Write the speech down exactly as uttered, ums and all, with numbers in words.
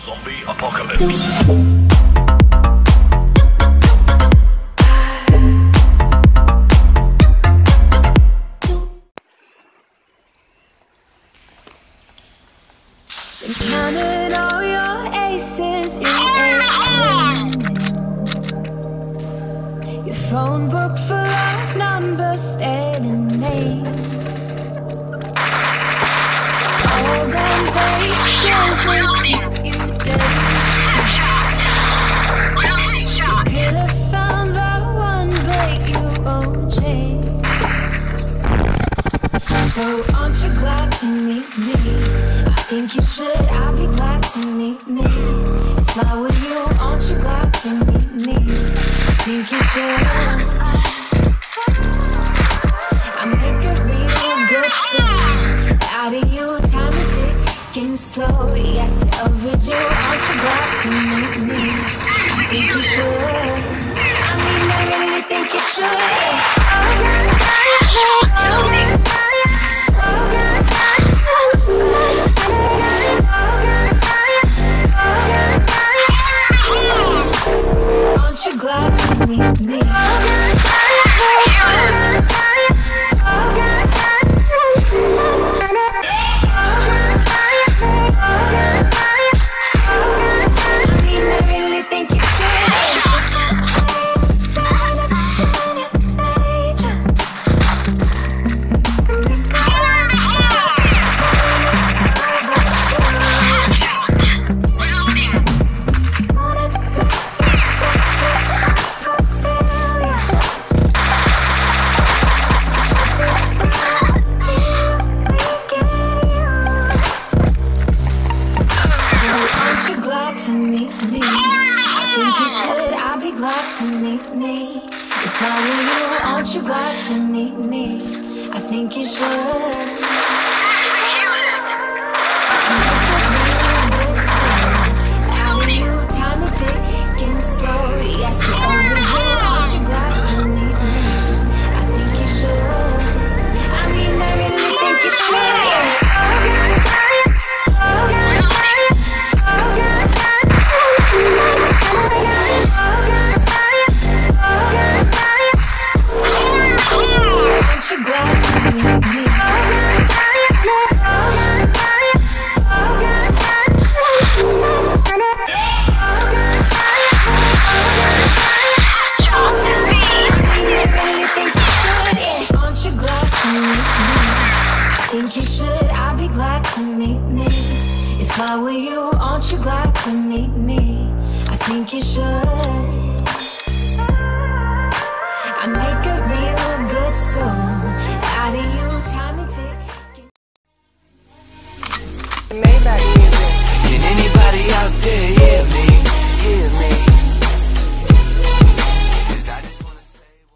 Zombie apocalypse. Been counting all your aces, you ain't winning. Your phone book full of numbers, stating names. All them faces will keep you dead. You could have found that one, but you won't change. So aren't you glad to meet me? I think you should, I'll be glad to meet me. If I were you, aren't you glad to meet me? I think you should. I make a real good song out of you, time is ticking slow. Yes, overdue, aren't you glad to meet me? I think you should. I mean, I really think you should. Aren't you glad to meet me? To meet me, I think you should. I'll be glad to meet me. If I were you, aren't you glad to meet me? I think you should. Out of you, time is ticking slow. Yes, you're overdue. Aren't you glad to meet me? I think you should. I mean, I really think you should. You should, I'll be glad to meet me. If I were you, aren't you glad to meet me? I think you should. I make a real good song out of you, time and ticking. Maybach music. Can anybody out there